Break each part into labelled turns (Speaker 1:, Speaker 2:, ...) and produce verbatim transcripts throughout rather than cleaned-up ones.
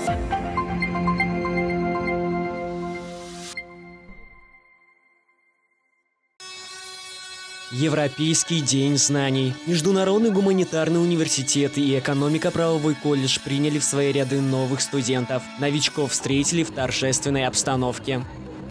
Speaker 1: Европейский день знаний. Международный гуманитарный университет и экономико-правовой колледж приняли в свои ряды новых студентов. Новичков встретили в торжественной обстановке.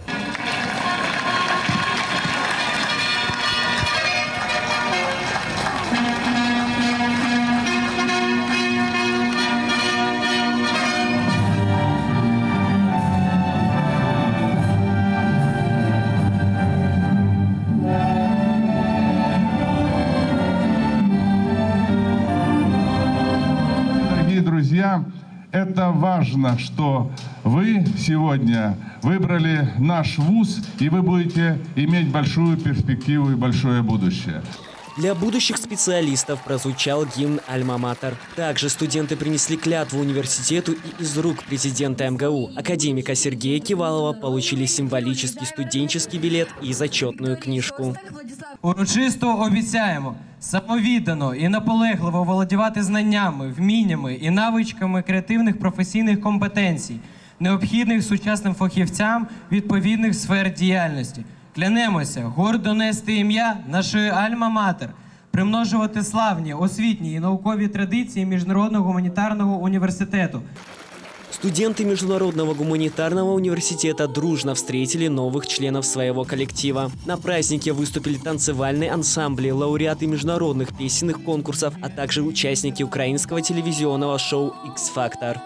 Speaker 2: Друзья, это важно, что вы сегодня выбрали наш вуз, и вы будете иметь большую перспективу и большое будущее.
Speaker 1: Для будущих специалистов прозвучал гимн «Альма-Матер». Также студенты принесли клятву университету и из рук президента эм гэ у, академика Сергея Кивалова, получили символический студенческий билет и зачетную книжку.
Speaker 3: Урочисто обіцяємо самовіддано і наполегливо володівати знаннями, вміннями і навичками креативних професійних компетенцій, необхідних сучасним фахівцям відповідних сфер діяльності. Клянемося гордо нести ім'я нашої Альма-Матер, примножувати славні, освітні і наукові традиції Міжнародного гуманітарного університету.
Speaker 1: Студенты Международного гуманитарного университета дружно встретили новых членов своего коллектива. На празднике выступили танцевальные ансамбли, лауреаты международных песенных конкурсов, а также участники украинского телевизионного шоу «Икс-Фактор».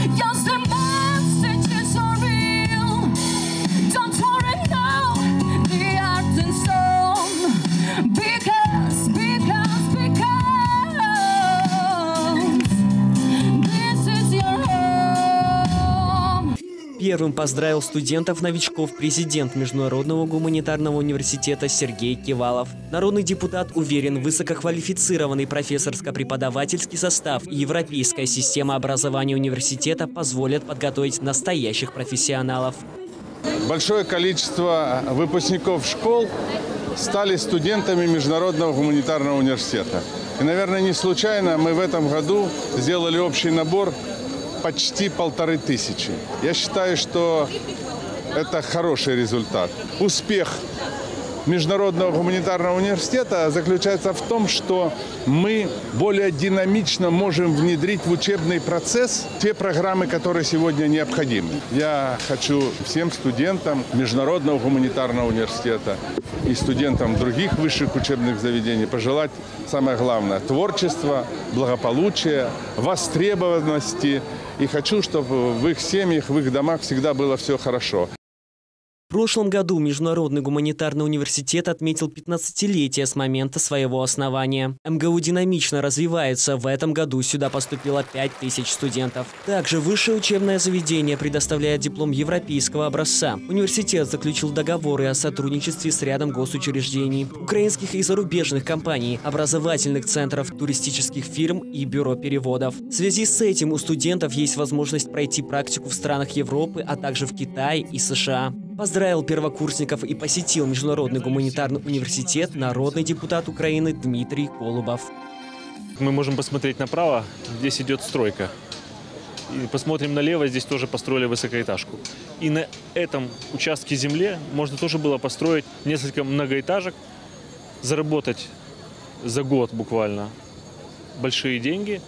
Speaker 1: Первым поздравил студентов-новичков президент Международного гуманитарного университета Сергей Кивалов. Народный депутат уверен, высококвалифицированный профессорско-преподавательский состав и европейская система образования университета позволят подготовить настоящих профессионалов.
Speaker 2: Большое количество выпускников школ стали студентами Международного гуманитарного университета. И, наверное, не случайно мы в этом году сделали общий набор почти полторы тысячи. Я считаю, что это хороший результат. Успех Международного гуманитарного университета заключается в том, что мы более динамично можем внедрить в учебный процесс те программы, которые сегодня необходимы. Я хочу всем студентам Международного гуманитарного университета и студентам других высших учебных заведений пожелать самое главное – творчества, благополучия, востребованности. И хочу, чтобы в их семьях, в их домах всегда было все хорошо.
Speaker 1: В прошлом году Международный гуманитарный университет отметил пятнадцатилетие с момента своего основания. эм гэ у динамично развивается. В этом году сюда поступило пять тысяч студентов. Также высшее учебное заведение предоставляет диплом европейского образца. Университет заключил договоры о сотрудничестве с рядом госучреждений, украинских и зарубежных компаний, образовательных центров, туристических фирм и бюро переводов. В связи с этим у студентов есть возможность пройти практику в странах Европы, а также в Китае и США. Поздравил первокурсников и посетил Международный гуманитарный университет народный депутат Украины Дмитрий Колубов.
Speaker 4: Мы можем посмотреть направо, здесь идет стройка. И посмотрим налево, здесь тоже построили высокоэтажку. И на этом участке земли можно тоже было построить несколько многоэтажек, заработать за год буквально большие деньги.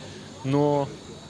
Speaker 4: Но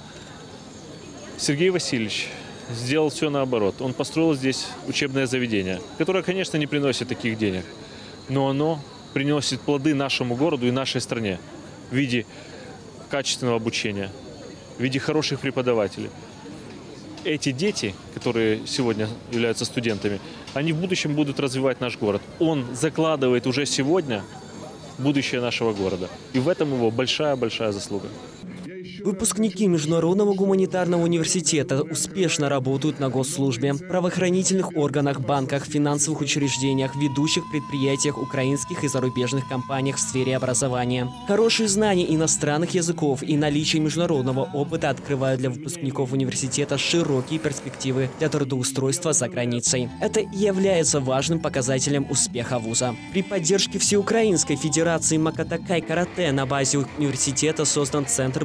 Speaker 4: Сергей Васильевич сделал все наоборот. Он построил здесь учебное заведение, которое, конечно, не приносит таких денег, но оно приносит плоды нашему городу и нашей стране в виде качественного обучения, в виде хороших преподавателей. Эти дети, которые сегодня являются студентами, они в будущем будут развивать наш город. Он закладывает уже сегодня будущее нашего города. И в этом его большая-большая заслуга.
Speaker 1: Выпускники Международного гуманитарного университета успешно работают на госслужбе, правоохранительных органах, банках, финансовых учреждениях, ведущих предприятиях, украинских и зарубежных компаниях в сфере образования. Хорошие знания иностранных языков и наличие международного опыта открывают для выпускников университета широкие перспективы для трудоустройства за границей. Это и является важным показателем успеха вуза. При поддержке Всеукраинской федерации Макатакай карате на базе университета создан Центр боевой подготовки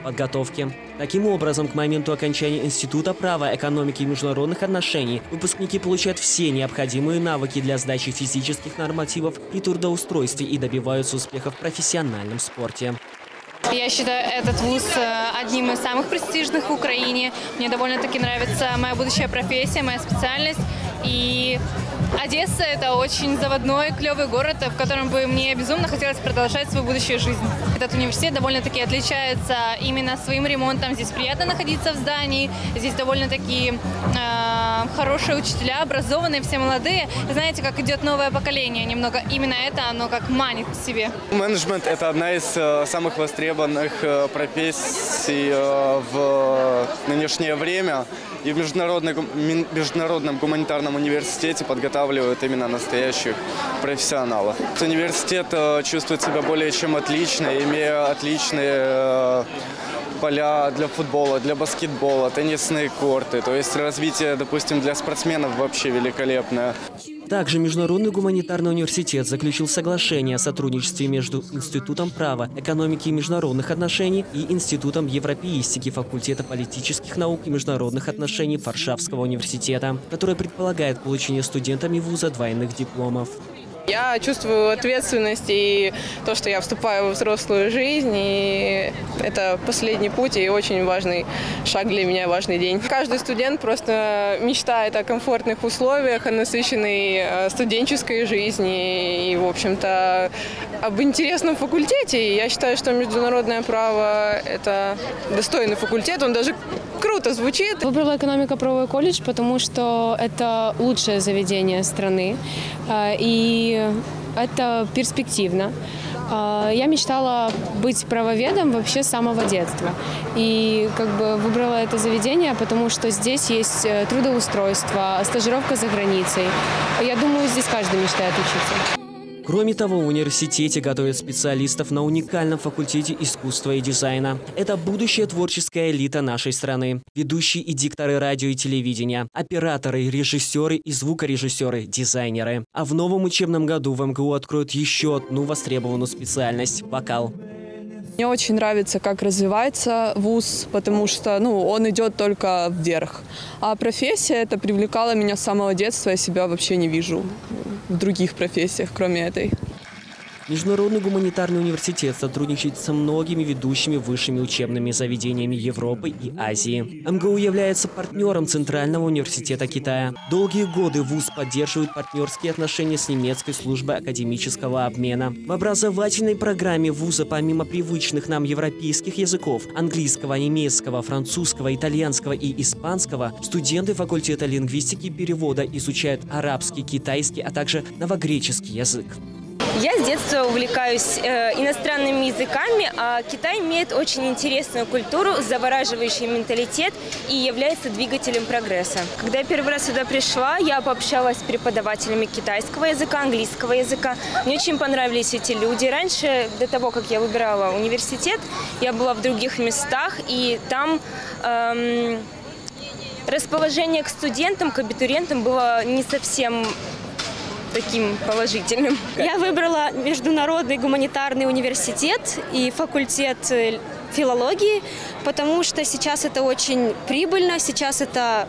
Speaker 1: подготовки. Таким образом, к моменту окончания Института права, экономики и международных отношений выпускники получают все необходимые навыки для сдачи физических нормативов при трудоустройстве и добиваются успеха в профессиональном спорте.
Speaker 5: Я считаю этот вуз одним из самых престижных в Украине. Мне довольно-таки нравится моя будущая профессия, моя специальность. И Одесса – это очень заводной, клевый город, в котором бы мне безумно хотелось продолжать свою будущую жизнь. Этот университет довольно-таки отличается именно своим ремонтом. Здесь приятно находиться в здании, здесь довольно-таки э, хорошие учителя, образованные, все молодые. Знаете, как идет новое поколение немного. Именно это оно как манит к себе.
Speaker 6: Менеджмент – это одна из э, самых востребованных э, профессий э, в нынешнее время. И в международном, международном гуманитарном университете подготавливают именно настоящих профессионалов. Университет чувствует себя более чем отлично, имея отличные поля для футбола, для баскетбола, теннисные корты. То есть развитие, допустим, для спортсменов вообще великолепное.
Speaker 1: Также Международный гуманитарный университет заключил соглашение о сотрудничестве между Институтом права, экономики и международных отношений и Институтом европеистики факультета политических наук и международных отношений Варшавского университета, которое предполагает получение студентами вуза двойных дипломов.
Speaker 7: Я чувствую ответственность и то, что я вступаю во взрослую жизнь, и это последний путь и очень важный шаг для меня, важный день. Каждый студент просто мечтает о комфортных условиях, о насыщенной студенческой жизни и, в общем-то, об интересном факультете. Я считаю, что международное право – это достойный факультет, он даже круто звучит.
Speaker 8: Выбрала экономико-правовой колледж, потому что это лучшее заведение страны, и это перспективно. Я мечтала быть правоведом вообще с самого детства. И как бы выбрала это заведение, потому что здесь есть трудоустройство, стажировка за границей. Я думаю, здесь каждый мечтает учиться.
Speaker 1: Кроме того, в университете готовят специалистов на уникальном факультете искусства и дизайна. Это будущая творческая элита нашей страны. Ведущие и дикторы радио и телевидения, операторы, режиссеры и звукорежиссеры, дизайнеры. А в новом учебном году в эм гэ у откроют еще одну востребованную специальность – вокал.
Speaker 7: Мне очень нравится, как развивается вуз, потому что ну, он идет только вверх. А профессия это привлекала меня с самого детства, я себя вообще не вижу в других профессиях, кроме этой.
Speaker 1: Международный гуманитарный университет сотрудничает со многими ведущими высшими учебными заведениями Европы и Азии. эм гэ у является партнером Центрального университета Китая. Долгие годы вуз поддерживает партнерские отношения с немецкой службой академического обмена. В образовательной программе вуза помимо привычных нам европейских языков – английского, немецкого, французского, итальянского и испанского – студенты факультета лингвистики и перевода изучают арабский, китайский, а также новогреческий язык.
Speaker 9: Я с детства увлекаюсь э, иностранными языками, а Китай имеет очень интересную культуру, завораживающий менталитет и является двигателем прогресса. Когда я первый раз сюда пришла, я пообщалась с преподавателями китайского языка, английского языка. Мне очень понравились эти люди. Раньше, до того, как я выбирала университет, я была в других местах, и там эм, расположение к студентам, к абитуриентам было не совсем таким положительным.
Speaker 10: Я выбрала Международный гуманитарный университет и факультет филологии, потому что сейчас это очень прибыльно, сейчас это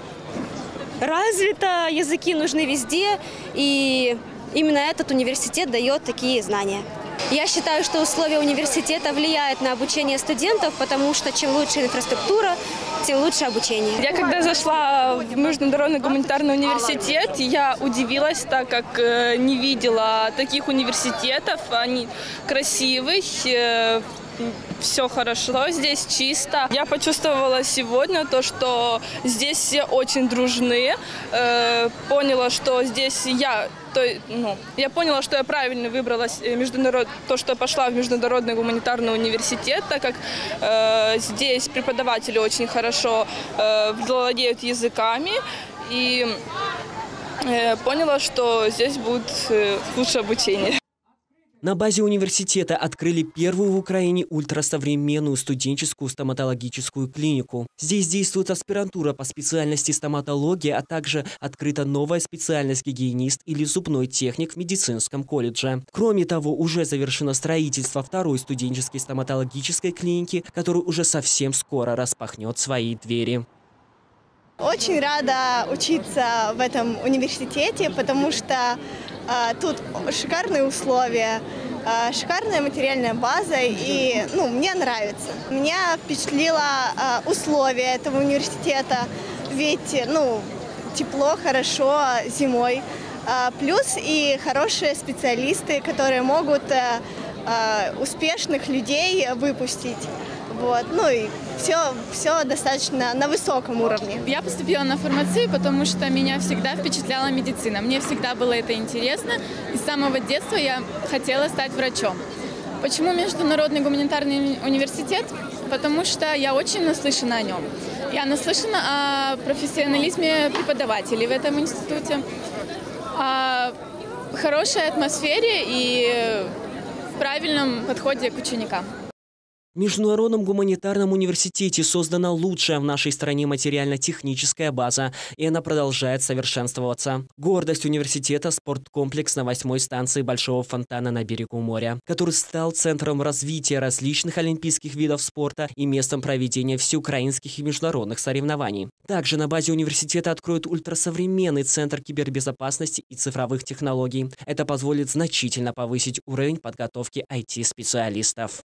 Speaker 10: развито, языки нужны везде, и именно этот университет дает такие знания. Я считаю, что условия университета влияют на обучение студентов, потому что чем лучше инфраструктура, тем лучше обучение.
Speaker 7: Я когда зашла в Международный гуманитарный университет, я удивилась, так как не видела таких университетов. Они красивые, все хорошо, здесь чисто. Я почувствовала сегодня то, что здесь все очень дружны. Поняла, что здесь я... То, ну, я поняла, что я правильно выбрала международ... то, что пошла в Международный гуманитарный университет, так как э, здесь преподаватели очень хорошо э, владеют языками. И э, поняла, что здесь будет э, лучше обучение.
Speaker 1: На базе университета открыли первую в Украине ультрасовременную студенческую стоматологическую клинику. Здесь действует аспирантура по специальности стоматология, а также открыта новая специальность гигиенист или зубной техник в медицинском колледже. Кроме того, уже завершено строительство второй студенческой стоматологической клиники, которая уже совсем скоро распахнет свои двери.
Speaker 11: Очень рада учиться в этом университете, потому что э, тут шикарные условия, э, шикарная материальная база, и ну, мне нравится. Меня впечатлило э, условия этого университета, ведь ну, тепло, хорошо зимой, э, плюс и хорошие специалисты, которые могут э, э, успешных людей выпустить. Вот. Ну и все, все достаточно на высоком уровне.
Speaker 12: Я поступила на фармацию, потому что меня всегда впечатляла медицина. Мне всегда было это интересно. И с самого детства я хотела стать врачом. Почему Международный гуманитарный университет? Потому что я очень наслышана о нем. Я наслышана о профессионализме преподавателей в этом институте, о хорошей атмосфере и правильном подходе к ученикам.
Speaker 1: В Международном гуманитарном университете создана лучшая в нашей стране материально-техническая база, и она продолжает совершенствоваться. Гордость университета – спорткомплекс на восьмой станции Большого фонтана на берегу моря, который стал центром развития различных олимпийских видов спорта и местом проведения всеукраинских и международных соревнований. Также на базе университета откроют ультрасовременный центр кибербезопасности и цифровых технологий. Это позволит значительно повысить уровень подготовки ай ти-специалистов.